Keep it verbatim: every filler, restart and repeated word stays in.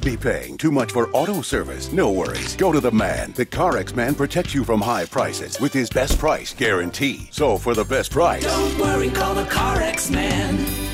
not be paying too much for auto service. No worries. Go to the man. The CarX man protects you from high prices with his best price guarantee. So for the best price, don't worry, call the CarX man.